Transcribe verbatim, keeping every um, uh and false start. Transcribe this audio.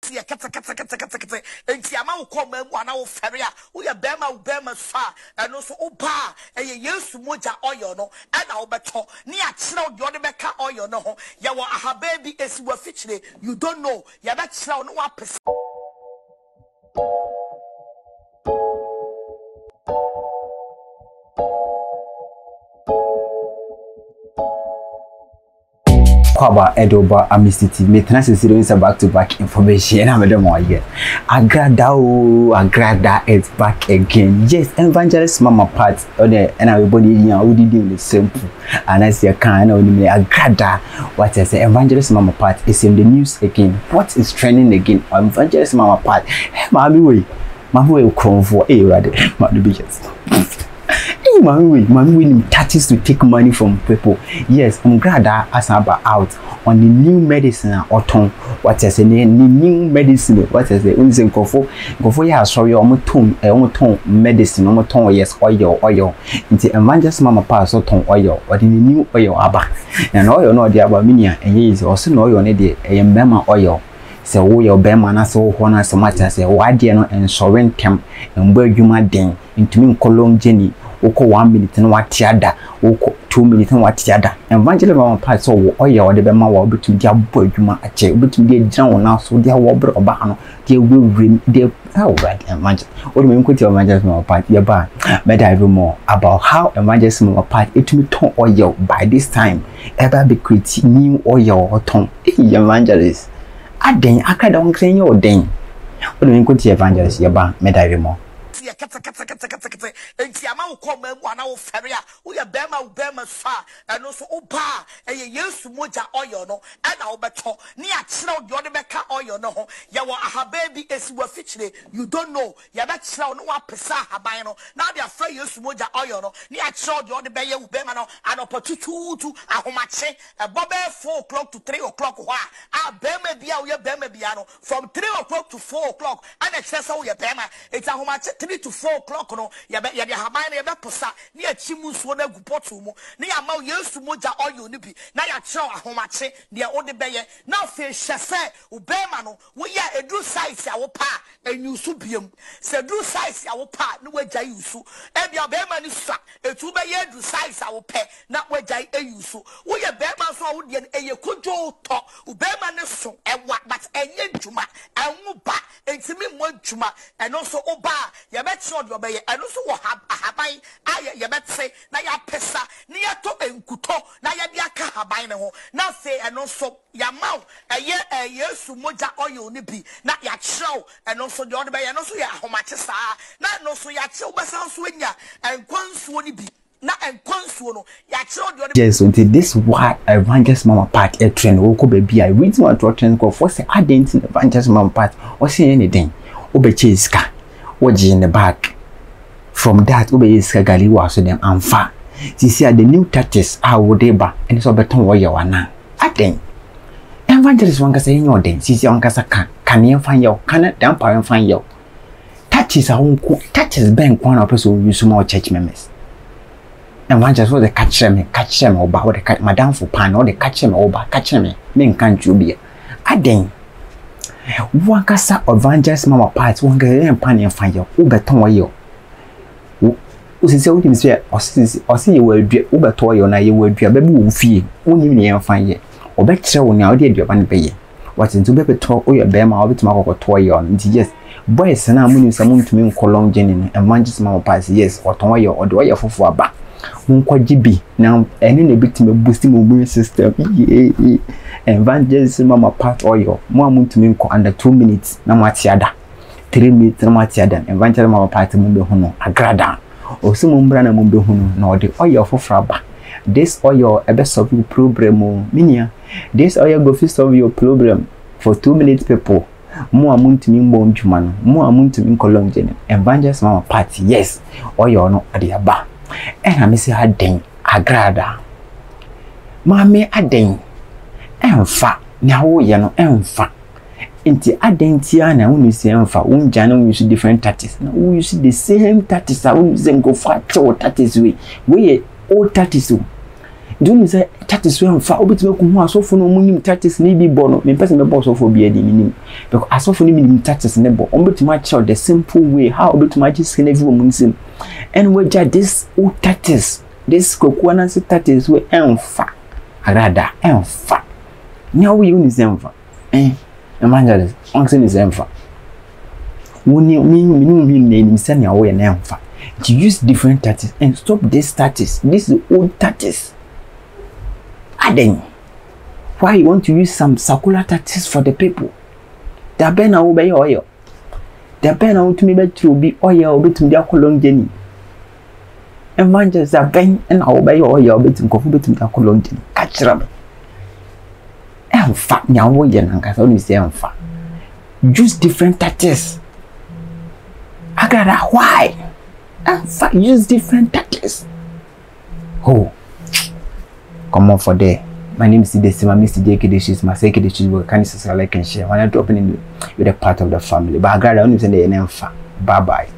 ye kete kete kete kete kete enti ama wo kom emu ana wo fere a wo ye bema wo bema fa eno so oba eye Yesu moja oyo no ana wo beto ni a kire wo de wo de beka oyo no ho ye wo ahaba bi esi wo fichire you don't know ye be kire wo no wa pese Kwaba Edoba AMISTY me transfer back to back information and I'm more again. Agradaa Agradaa is back again. Yes, Evangelist Mama Part on there and everybody here who did the simple and I see a kind of Agradaa. What I say Evangelist Mama Part is in the news again. What is trending again? Evangelist Mama Part. Hey, mommy way. Mommy way come for a rather mommy bitches. Hey, mommy, mommy winning tactics to take money from people. Yes, I'm glad that as about out on the new medicine or tongue. What I say, the new medicine. What I say, when you go for go for ya sorry, almost tongue, almost tongue medicine, almost tongue. Yes, oil, oil. Into Evangelist Mama pass or tongue oil or the new oil abba. And oil no the abba minia and yes, also no oil need a mema oil. So wo your bema na so ho na so matter say wade no ensoren tem emba adwuma den ntumi nkolong jeni woko one minute na wate ada woko two minutes na wate ada Evangelist Mama Part so wo oya wo de bema wo betu dia bo adwuma ache betu dia gina wo na so dia wo bre oba no dia wewrem dia how right Evangelist what do you mean Evangelist Mama Part ya ba me dive more about how Evangelist Mama Part etumi ton oil by this time eba be create new oil ton Evangelist Aden akada won kren yo den won me nkonti Evangelist ye ba me dive more ye kete kete kete kete kete enti ama wo kom emu ana wo fere a wo ye bema wo bema fa eno so oba eye Yesu moja oyo no ana wo beto ni a kire wo de wo de beka oyo no ho ye wo ahaba bi esi wo fichire you don't know ye be kire wo no wa pesa ahaban no na de afa Yesu moja oyo no ni a kire wo de wo de beye wo bema no anopotututu ahomache e bobe four o'clock to three o'clock ho a bema bia wo ye bema bia no from three o'clock to four o'clock ana kire so wo ye bema it's ahomache three to four o'clock no ya be ya de haban ya be posa ni achimu nsuo na gupoto mu ni ya ma Yesu moja oyo ni bi na ya kire ahomache de o de beye na fe hyefe u bema no wo ya edu size ya wo pa enyusu biem se edu size ya wo pa ni waja yusu e bia bema ni sa etu be ye edu size ya wo pe na waja eyusu wo ya bema so wo de eye kojo to u bema ne so ewa but enye dwuma enwu ba entimi mo dwuma eno so oba ya be tro de obeye eno so wo haban aye ye betse na ya pesa ni ya to enkuto na ya bia ka haban ne ho na fe eno so ya maw eye Yesu moja oyo ni bi na ya kyew eno so de obeye eno so ya ahomache saa na eno so ya kyew besan so anya enkwansuo ni bi na enkwansuo no ya kyew de yes until this why Evangelist Mama Part a trend wo ko baby I reason what to trend ko for say identity Evangelist Mama Part o say anything obeche iska woji in the back from that obe iska gali wa so dem amfa see see the new touches a wo dey ba and so beton wo ye wana aden Evangelist wanka say nyo den see see wanka saka kan yen fan yo kan dan pa yen fan yo touches a wonku touches ben kwa na person use more church members Evangelist wo dey catch me catch me oba wo dey catch madam for pan wo dey catch me oba catch me me nkan tubia aden Wakasa Evangelist Mama Part wanga yen pan yen fan yo wo beton wo yo wo sisi wo dimse osisi osi ye wo adua wo beton wo yo na ye wo adua ba bi wo fie wo nyim ne yen fan ye wo be kire wo na wo de adua ba ne be ye what ntu be beton wo yo be ma wo betuma kokoto yo nti yes boys na amunim sa muntumi nkolong jeni no Evangelist Mama Part yes oton wo yo o de wo ye fofo aba munkwa gibi na ene na betime boost mo immune system Evangelist Mama Part oyo mo amuntumi nko under two minutes na mwati ada three minutes na mwati ada Evangelist Mama Part mo be hono Agradaa osi mo mbra na mo be hono na ode oyo foforo aba this oil ebe solve your problem minia this oil go fit solve your problem for two minutes people mo amuntumi mbo ndwuma no mo amuntumi nkolong jeni Evangelist Mama Part yes oyo no ade aba ena me se aden Agradaa mame aden emfa na wo ye no emfa enti aden ti ana wo se emfa wo nja na wo use different tactics na wo use the same tactics a wo use go for two tactics we we old tactics do you say tactics we mfa obetime ko hu asofo no munim tactics ni bi bo no me person me bo asofo bi adi minim because asofo ni minim tactics ne bo obetime check the simple way how obetime just can every woman sim and we judge this all tactics this kokwana tactics we emfa Agradaa emfa nya we uni semfa eh Evangelist on say ni semfa woni mi mi mi ni ni se nya we na emfa to use different tactics and stop this tactics. This is old tactics. Aden, why you want to use some circular tactics for the people? The ben na obey oil. The ben na to me to be oil bit me a long journey. Evangelist a ben and obey oil bit me coffee bit me a long journey. Catch them. En fact, now we can only say en fact. Use different tactics. Agradaa, why? And use different tactics. Oh, come on for there. My name is Idesima, Mister K three Se three juju. My K three Se three juju. Can you subscribe, like, and share? When I drop in with a part of the family, but Agradaa, only send the name. Bye bye.